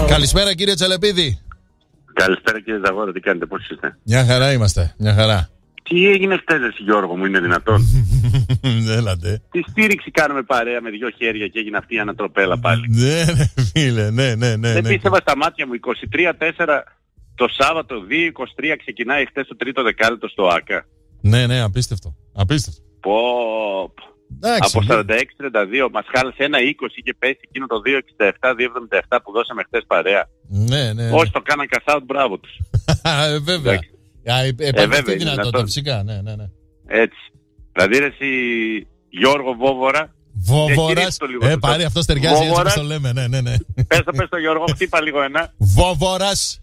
Καλησπέρα κύριε Τσαλεπίδη. Καλησπέρα κύριε Ζαγόρα, τι κάνετε, πώς είστε? Μια χαρά είμαστε, μια χαρά. Τι έγινε χτες Γιώργο μου, είναι δυνατόν? Έλατε. Τι στήριξη κάνουμε παρέα με δυο χέρια και έγινε αυτή η ανατροπέλα πάλι. Ναι φίλε, ναι. Δεν πίστευα στα μάτια μου, 23-4 το Σάββατο, 2-23 ξεκινάει χτες το τρίτο δεκάλεπτο στο ΆΚΑ. Ναι, απίστευτο. Πω. Εντάξει, από 46-32 μας χάλασε ένα 20 και πέσει εκείνο το 2-67-2-77 που δώσαμε χτες παρέα. Ναι. Όσοι το κάναν κασάουτ, μπράβο τους. Βέβαια. Υπάρχει αυτή η δυνατότητα, φυσικά. Ναι. Έτσι. Δηλαδή ρε εσύ Γιώργο Βόβορα. Βόβορας. Πάρει αυτός ταιριάζει έτσι όπως το λέμε. Ναι. Πες το Γιώργο, χτύπα λίγο ένα. Βόβορας.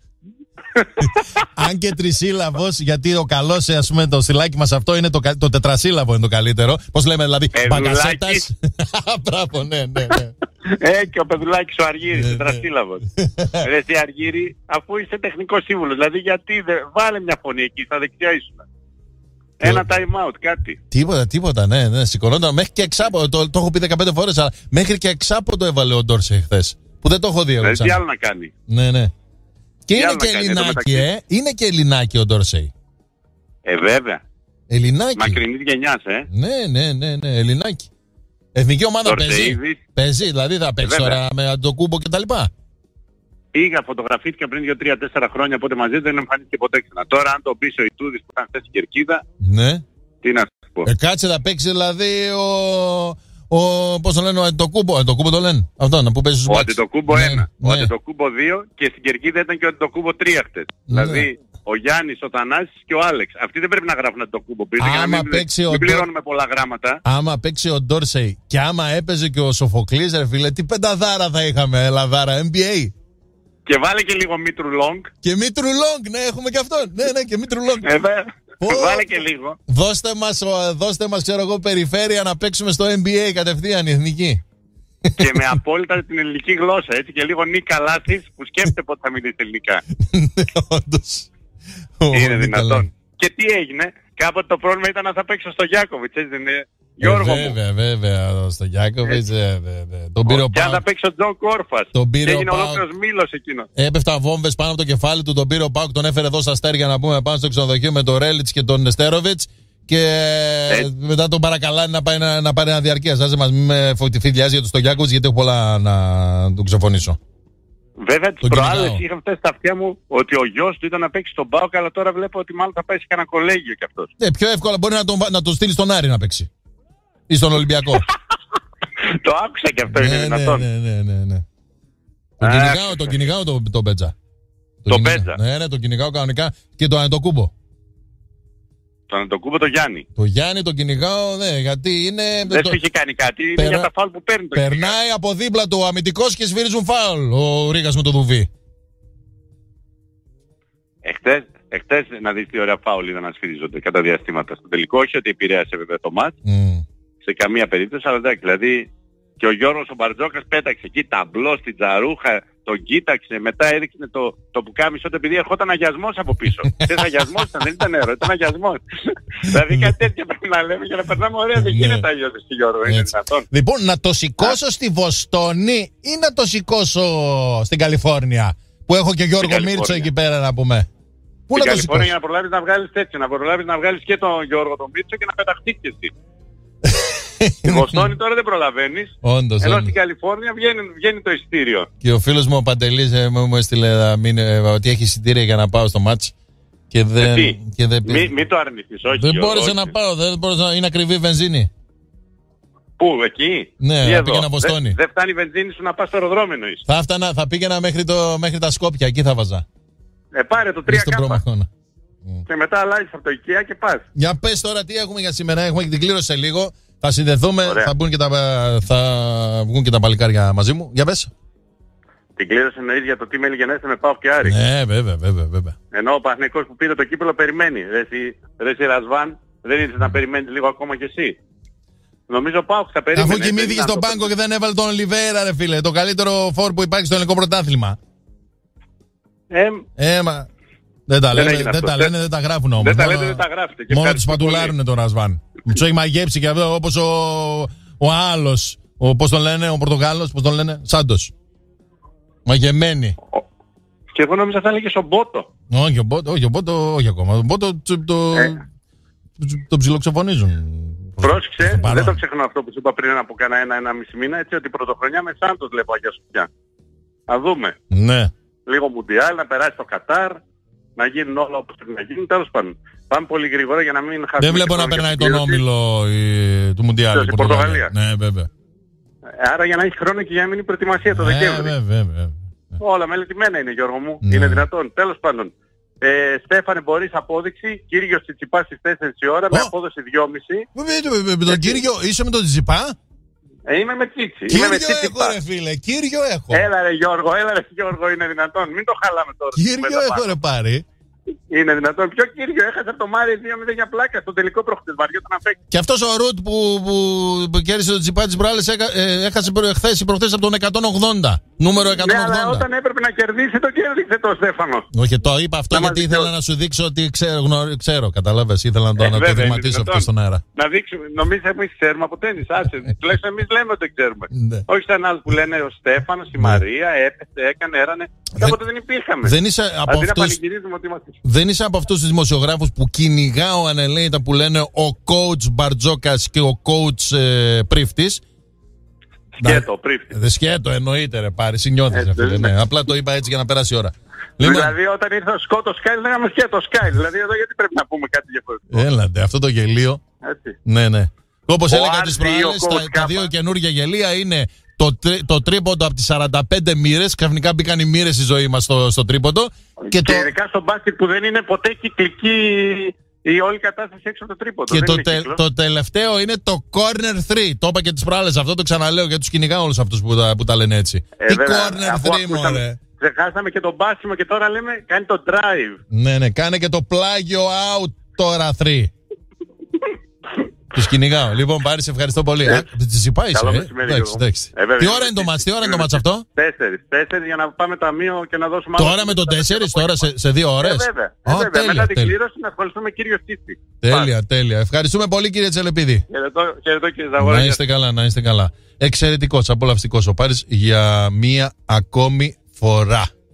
Αν και τρισύλλαβος, γιατί ο καλός, ας πούμε, το στυλάκι μας αυτό είναι το τετρασύλλαβο είναι το καλύτερο. Πώς λέμε δηλαδή, μπαγκασέτας. Μπράβο, ναι. Και ο Πεδουλάκης ο Αργύρης, τετρασύλλαβος. Ρε εσύ Αργύρη, αφού είσαι τεχνικός σύμβουλος, δηλαδή γιατί δεν βάλε μια φωνή εκεί, στα δεξιά ήσουν. Ένα time out, κάτι. Τίποτα, ναι. Σηκωνόταν μέχρι και εξάποδο. Το έχω πει 15 φορές, αλλά μέχρι και εξάποδο έβαλε ο Ντόρσεϊ χθες. Που δεν το έχω δει εγώ. Τι άλλο να κάνει. Ναι. Και είναι και Ελληνάκι, Είναι και Ελληνάκι ο Ντόρσεϊ. Βέβαια. Ελληνάκι. Μακρινής γενιάς, Ναι, Ελληνάκι. Εθνική ομάδα παίζει, δηλαδή θα παίξει τώρα με Αντοκούμπο και τα λοιπά. Πήγα, φωτογραφήθηκα πριν 2-3-4 χρόνια, οπότε μαζί δεν εμφανίστηκε ποτέ ξανά. Τώρα αν το πεις ο Ιτούδης που ήταν χθες στην Κερκίδα, ναι. Τι να σου πω. Κάτσε να παίξει δηλαδή πώς το λένε, ο Αντοκούμπο. Αντοκούμπο το λένε. Αυτό που παίζει στους Ο Αντοκούμπο 1. Ο Αντοκούμπο 2 και στην Κερκίδα ήταν και ο Αντοκούμπο 3 χτες. Δηλαδή ο Γιάννης, ο Θανάσης και ο Άλεξ. Αυτοί δεν πρέπει να γράφουν Αντοκούμπο πίσω για να μην πληρώνουμε πολλά γράμματα. Άμα παίξει ο Ντόρσεϊ και άμα έπαιζε και ο Σοφοκλής, ρε φίλε, τι πενταδάρα θα είχαμε, Ελλαδάρα, NBA. Και βάλε και λίγο Μήτρου Λόγκ. Και Μήτρου Λόγκ, ναι, έχουμε και αυτόν. Ναι, και Μήτρου Λόγκ. Βάλε και λίγο. Δώστε μας, ξέρω εγώ, περιφέρεια να παίξουμε στο NBA κατευθείαν η εθνική. Και με απόλυτα την ελληνική γλώσσα, έτσι, και λίγο Νίκα Λάθης που σκέφτεται πότε θα μιλήσει ελληνικά. Όντως. Είναι δυνατόν. Και τι έγινε, κάποτε το πρόβλημα ήταν να θα παίξω στο Γιάκοβιτς, έτσι δεν είναι? Γιώργο μου. Βέβαια, στο Γιάκοβιτς. Τον πήρε ο Πάοκ. Και αν θα παίξει ο Τζον Κόρφας. Και έγινε ολόκληρος μήλος εκείνο. Έπεφταν βόμβες πάνω από το κεφάλι του, τον πήρε ο Πάοκ, τον έφερε εδώ στα αστέρια να πούμε πάνω στο ξενοδοχείο με τον Ρέλιτς και τον Νεστέροβιτς. Και μετά τον παρακαλάνε να πάρει ένα διαρκείας. Άσε μας, μην με φωτιφιδιάζει για τον Στογιάκοβιτς, γιατί έχω πολλά να τον ξεφωνήσω. Βέβαια τις προάλλες είχα φτάσει στα αυτιά μου ότι ο γιος του ήταν να παίξει στον ΠΑΟΚ, αλλά τώρα βλέπω ότι μάλλον θα πάει σε κανένα κολέγιο κι αυτός. Πιο εύκολα μπορεί να τον στείλει στον Άρη να παίξει. Ή στον Ολυμπιακό. Το άκουσα κι αυτό, είναι δυνατόν. Ναι. Τον κυνηγάω τον Μπέτζα. Το Μπέτζα. Ναι, τον κυνηγάω κανονικά και τον Αντοκούμπο. Τον Αντοκούμπο το Γιάννη. Το Γιάννη τον κυνηγάω, ναι, γιατί είναι. Δεν σου είχε κάνει κάτι, είναι για τα φάουλ που παίρνει το Περνάει κυνηγάω. Από δίπλα του ο αμυντικός και σφυρίζουν φάουλ ο Ρίγας με το Δουβί. Εχθές να δεις τι ωραία φάουλ είδα να σφυρίζονται κατά διαστήματα. Στο τελικό, όχι ότι επηρέασε βέβαια το μάτς. Σε καμία περίπτωση, αλλά εντάξει, δηλαδή και ο Γιώργος ο Μπαρτζόκας πέταξε εκεί ταμπλό στην τζαρούχα, τον κοίταξε, μετά έδειξε το πουκάμισο του επειδή ερχόταν αγιασμός από πίσω. Θες αγιασμός ήταν, δεν ήταν νερό, ήταν αγιασμός. Δηλαδή κάτι τέτοια πρέπει να λέμε για να περνάμε ωραία, δεν γίνεται αλλιώς στη Γιώργο, είναι δυνατόν. Λοιπόν, να το σηκώσω στη Βοστόνη ή να το σηκώσω στην Καλιφόρνια, που έχω και Γιώργο Μίρτσο εκεί πέρα να πούμε. Πού να το σηκώσω? Για να προλάβεις να βγάλεις τέτοιο, να προλάβεις να βγάλεις και τον Γιώργο τον Μίρτσο και να πεταχτείς και εσύ. Στη Βοστόνη τώρα δεν προλαβαίνεις. Ενώ στην Καλιφόρνια βγαίνει το εισιτήριο. Και ο φίλος μου ο Παντελής μου έστειλε ότι έχει εισιτήρια για να πάω στο μάτς. Μην το αρνηθείς, όχι. Δεν μπόρεσε να πάω, είναι ακριβή βενζίνη. Πού, εκεί? Ναι, πήγαινα Βοστόνη. Δεν φτάνει η βενζίνη σου να πας στο αεροδρόμιο εννοείς? Θα πήγαινα μέχρι τα Σκόπια, εκεί θα βάζα. Πάρε το 3K. Και μετά αλλάζεις από το IKEA και πας. Για πες τώρα τι έχουμε για σήμερα. Έχουμε την κλήρωση σε λίγο. Θα συνδεθούμε, θα βγουν και τα παλικάρια μαζί μου. Για πες. Την κλήρωση εννοείς για το τι μέλη γενέστε με ΠΑΟΚ και Άρη. Ναι, βέβαια. Ενώ ο Παναθηναϊκός που πήρε το κύπελλο περιμένει. Ρε εσύ Ρασβάν, δεν ήρθες να περιμένεις λίγο ακόμα κι εσύ? Νομίζω ο ΠΑΟΚ θα περίμενε. Αφού κοιμήθηκε στον πάγκο και δεν έβαλε τον Ολιβέρα, ρε φίλε. Το καλύτερο φόρ που υπάρχει στο ελληνικό πρωτάθλημα. Δεν τα λένε, δεν τα γράφουν όμως. Δεν τα λένε, δεν τα γράφετε. Μόνο τους πατουλάρουνε τον Ρασβάν. Τους έχει μαγέψει και αυτό, όπως ο άλλος. Πώς τον λένε, ο Πορτογάλος, πώς τον λένε, Σάντος. Μαγεμένη. Και εγώ νόμιζα θα έλεγες ο Μπότο. Όχι, ο Μπότο, όχι ακόμα. Ο Μπότο το ψιλοξεφωνίζουν. Πρόσεξε, δεν το ξεχνώ αυτό που σου είπα πριν από ένα μισή μήνα, έτσι, ότι πρωτοχρονιά με Σάντος βλέπω Αγία Σοφιά. Θα δούμε. Ναι. Λίγο Μουντιάλ, να περάσει το Κατάρ, να γίνουν όλα όπως πρέπει να γίνουν. Τέλος πάντων. Πάμε πολύ γρήγορα για να μην χάσουμε. Δεν βλέπω να περνάει τον όμιλο του Μουντιάλ. Στην Πορτογαλία. Ναι, βέβαια. Άρα για να έχει χρόνο και για να μείνει προετοιμασία το Δεκέμβρη. Βέβαια. Όλα μελετημένα είναι, Γιώργο μου. Ναι. Είναι δυνατόν. Τέλος πάντων. Στέφανε, μπορείς απόδειξη. Κύριος Τσιτσιπάς στις 4 η ώρα με απόδοση 2,5. Με τον Κύριο, είσαι με τον Τσιτσιπά? Είμαι με Τσίτσι. Κύριο έχω ρε φίλε, Κύριο έχω. Έλα ρε Γιώργο, είναι δυνατόν. Μην το χαλάμε τώρα. Κύριο έχω ρε πάρει. Είναι δυνατόν. Ποιο Κύριο, έχασε από το Μάρι 2-0 για πλάκα στο τελικό προχτές. Βαριόταν να παίξει. Και αυτός ο Ρουτ που κέρδισε το Τσιπά της Μπράλες έχασε προχθές από τον 180. Νούμερο 180. Ναι, αλλά όταν έπρεπε να κερδίσει, το κέρδισε το Στέφανο. Όχι, το είπα αυτό γιατί ήθελα να σου δείξω ότι ξέρω, καταλάβες. Ήθελα να το δειγματίσω αυτό στον αέρα. Να δείξουμε, νομίζω εμείς ξέρουμε από τέννις. Άσε, τουλάχιστον εμείς λέμε ότι δεν ξέρουμε. Όχι σαν άλλους που λένε ο Στέφανος, η Μαρία, έπεσε, έκανε, έρανε. Κάποτε δεν υπήρχαμε. Δεν είσαι από αυτούς τους δημοσιογράφους που κυνηγάω ανελαίητα που λένε ο coach Μπαρτζόκας και ο coach Πρίφτης. Σκέτο, Πρίφτης. Σκέτο, εννοείται ρε πάρει, συνιώθεις ναι. Απλά το είπα έτσι για να περάσει η ώρα. Δηλαδή όταν ήρθε ο Σκότο Σκάιλ λέγαμε Σκέτο Σκάιλ. Δηλαδή εδώ γιατί πρέπει να πούμε κάτι διαφορετικό. Έλατε, αυτό το γελίο. Έτσι. Ναι. Όπως έλεγα τις προάλλες, τα δύο καινούργια γελία είναι το τρίποντο από τις 45 μοίρες. Ξαφνικά μπήκαν οι μοίρες στη ζωή μας στο τρίποντο. Και ειδικά στο μπάσκετ που δεν είναι ποτέ κυκλική η όλη κατάσταση έξω από το τρίποντο. Και το τελευταίο είναι το corner 3. Το είπα και τις προάλλες, αυτό το ξαναλέω γιατί τους κυνηγάω όλους αυτούς που τα λένε έτσι. Τι corner 3 μωρέ. Ξεχάσαμε και το μπάσιμο και τώρα λέμε κάνει το drive. Ναι, κάνε και το πλάγιο out τώρα 3. Τους κυνηγάω. Λοιπόν, Πάρη, σε ευχαριστώ πολύ. Τσιτσιπά είσαι. Εντάξει. Τι ώρα είναι το μάτς αυτό? 4 για να πάμε ταμείο και να δώσουμε. Τώρα με το 4, τώρα σε 2 ώρες. Βέβαια. Μετά την κλήρωση να ασχοληθούμε με κύριο Τσίτσι. Τέλεια. Ευχαριστούμε πολύ κύριε Τσελεπίδη. Χαιρετώ κύριε Ζαγόρα. Να είστε καλά. Εξαιρετικός, απολαυστικός ο Πάρης για μία ακόμη φορά.